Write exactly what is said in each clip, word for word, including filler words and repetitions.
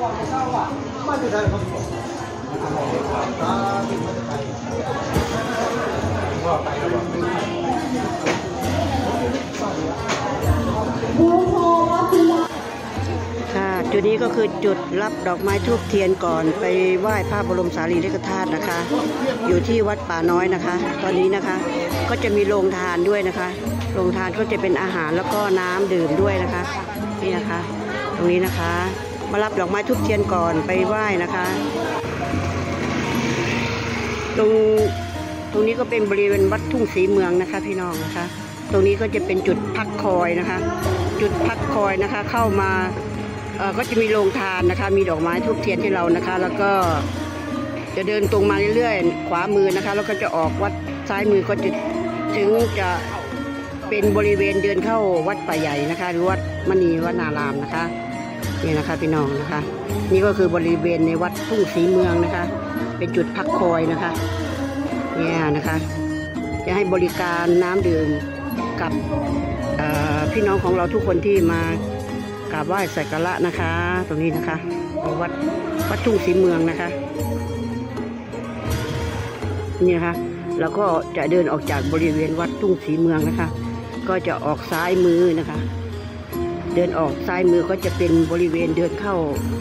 จุดนี้ก็คือจุดรับดอกไม้ธูปเทียนก่อนไปไหว้พระบรมสารีริกธาตุนะคะอยู่ที่วัดป่าน้อยนะคะตอนนี้นะคะก็จะมีโรงทานด้วยนะคะโรงทานก็จะเป็นอาหารแล้วก็น้ำดื่มด้วยนะคะนี่นะคะตรงนี้นะคะมารับดอกไม้ธูปเทียนก่อนไปไหว้นะคะตรงตรงนี้ก็เป็นบริเวณวัดทุ่งศรีเมืองนะคะพี่น้องนะคะตรงนี้ก็จะเป็นจุดพักคอยนะคะจุดพักคอยนะคะเข้ามาเอ่อก็จะมีโรงทานนะคะมีดอกไม้ธูปเทียนให้เรานะคะแล้วก็จะเดินตรงมาเรื่อยๆขวามือนะคะแล้วก็จะออกวัดซ้ายมือก็จะถึงจะเป็นบริเวณเดินเข้าวัดป่าใหญ่นะคะหรือวัดมณีวนารามนะคะนี่นะคะพี่น้องนะคะนี่ก็คือบริเวณในวัดทุ่งศรีเมืองนะคะเป็นจุดพักคอยนะคะเนี่ยนะคะจะให้บริการน้ำดื่มกับพี่น้องของเราทุกคนที่มากราบไหว้สักการะนะคะตรงนี้นะคะวัดวัดทุ่งศรีเมืองนะคะนี่นะคะแล้วก็จะเดินออกจากบริเวณวัดทุ่งศรีเมืองนะคะก็จะออกซ้ายมือนะคะเดินออกซ้ายมือก็จะเป็นบริเวณเดินเข้า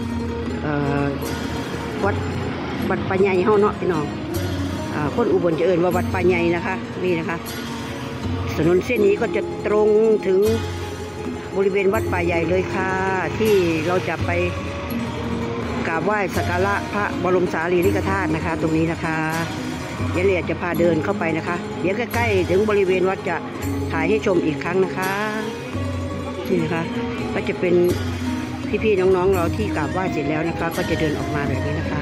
วัดวัดป่าใหญ่เฮาเนาะพี่น้องคนอุบลจะเอ่ยว่าวัดป่าใหญ่นะคะนี่นะคะถนนเส้นนี้ก็จะตรงถึงบริเวณวัดป่าใหญ่เลยค่ะที่เราจะไปกราบไหว้สักการะพระบรมสารีริกธาตุนะคะตรงนี้นะคะเดี๋ยวเราจะพาเดินเข้าไปนะคะเดี๋ยวใกล้ๆถึงบริเวณวัดจะถ่ายให้ชมอีกครั้งนะคะนี่นะคะก็จะเป็นพี่ๆน้องๆเราที่กราบไหว้เสร็จแล้วนะคะก็จะเดินออกมาแบบนี้นะคะ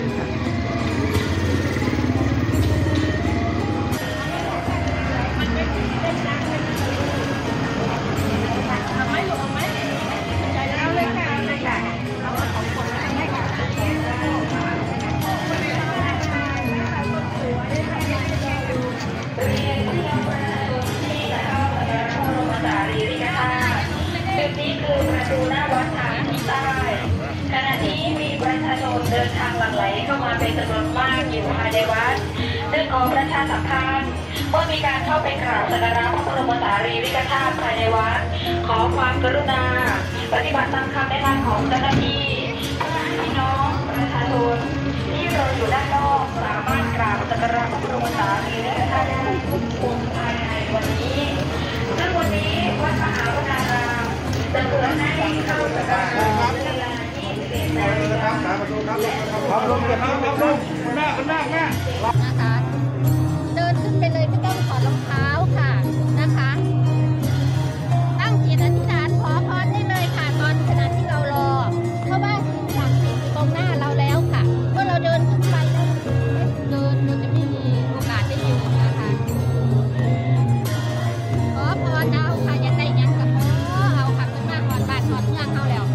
เดินทางหลั่งไหลเข้ามาเป็นจำนวนมากอยู่ภายในวัดซึ่งขอประชาสัมพันธ์เมื่อมีการเข้าไปกราบสักการะพระบรมสารีริกธาตุภายในวัดขอความกรุณาปฏิบัติตามคำแนะนำของเจ้าหน้าที่พี่น้องประชาชนที่เราอยู่ด้านนอกสามารถกราบสักการะพระบรมสารีริกธาตุได้ทุกคนภายในวันนี้ซึ่งวันนี้วัดมหาวนารามจะเปิดให้เข้าสักการะครับประตูครับครับลงเก็บครับลงแม่คุณแม่แม่นะคะเดินขึ้นไปเลยไม่ต้องถอดรองเท้าค่ะนะคะตั้งจิตอธิษฐานขอพรได้เลยค่ะตอนขณะที่เรารอเพราะว่าหลักสิ่งตรงหน้าเราแล้วค่ะเมื่อเราเดินขึ้นไปเดินเราจะไม่มีโอกาสได้ยืนนะคะขอพรเอาค่ะอย่าได้ยังกับขอเอาค่ะขึ้นมาหอดบาทหอดเมืองเอาแล้ว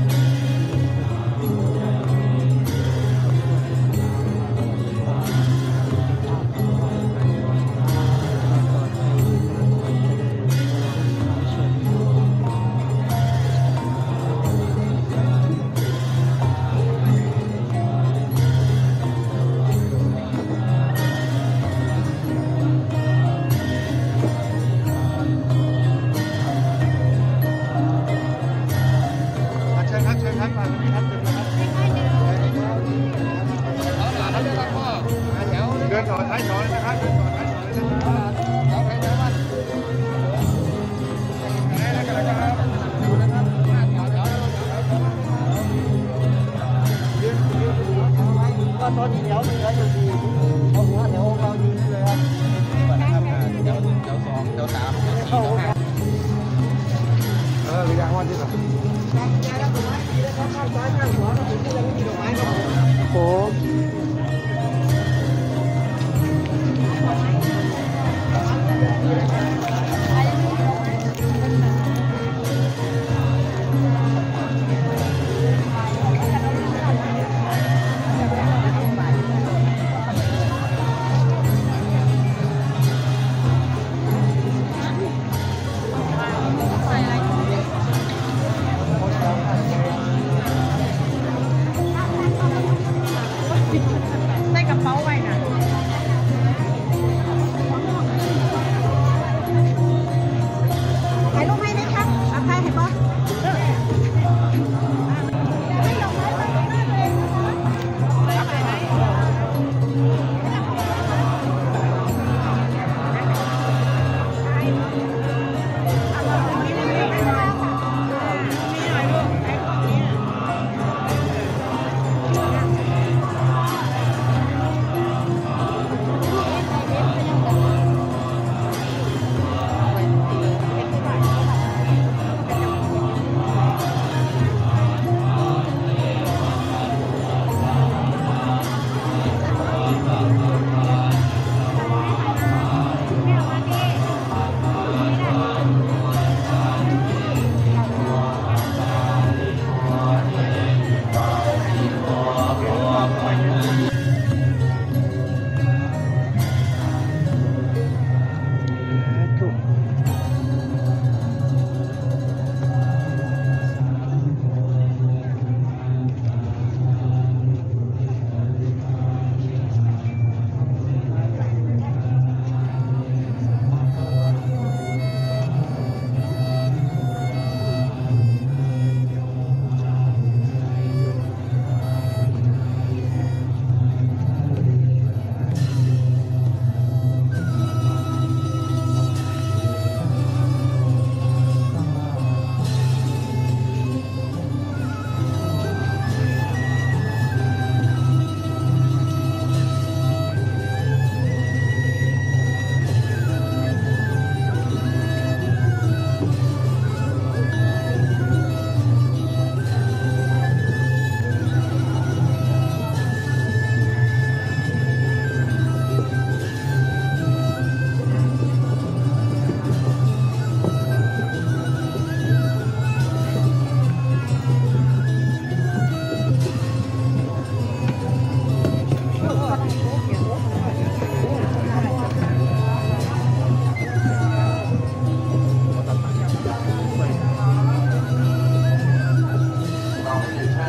เดินต่อท้ายซอยนะครับเดินต่อท้ายซอยนะครับก็ตอนนี้เดี๋ยวมันเหลืออยู่สี่เอาหัวเดี๋ยวเรายืนได้เลยครับเดี๋ยวเดี๋ยวสองเดี๋ยวสามเดี๋ยวสี่เดี๋ยวห้าเออระยะวันที่สองโอ้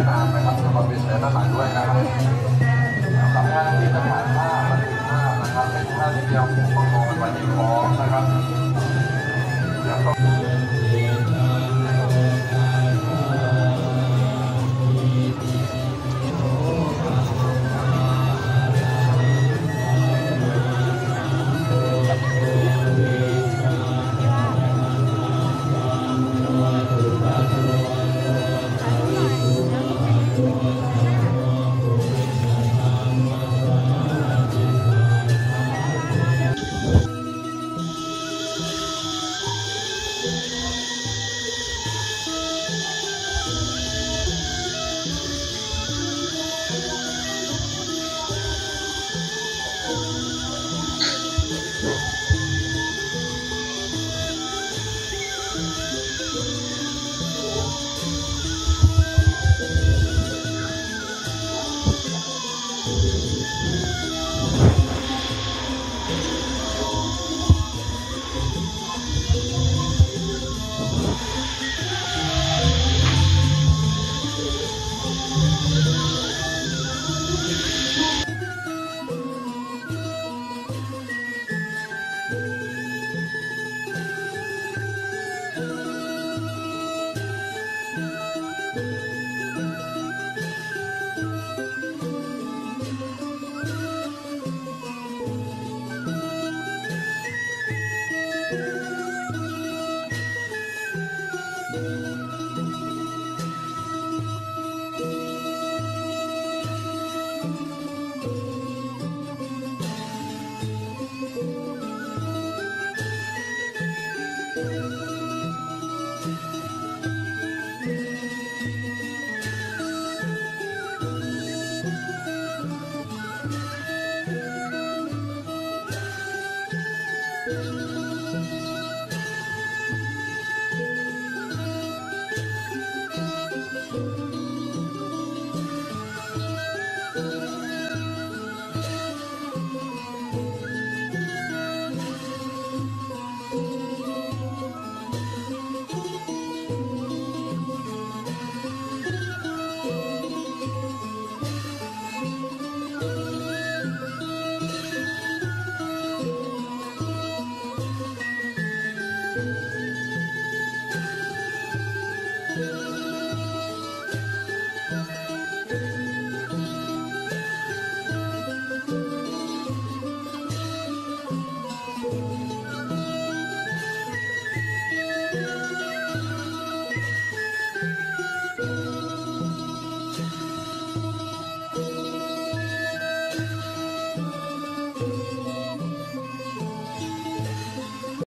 ตามนะครับสำหรับเป็นเสือด้านหลังด้วยนะครับสำคัญที่จะถ่ายภาพบันทึกภาพนะครับเป็นภาพที่เดียวผูกประคองกันไว้ที่คอนะครับเดี๋ยวต้อง